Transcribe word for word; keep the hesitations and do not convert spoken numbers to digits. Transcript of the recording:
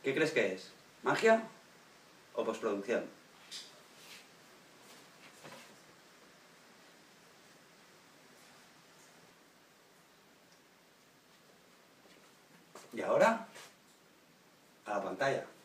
¿Qué crees que es? ¿Magia o postproducción? Y ahora, a la pantalla.